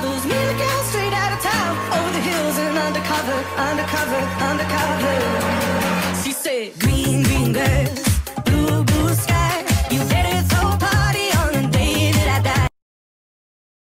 fools. Me and the girl straight out of town, over the hills and undercover, undercover, undercover.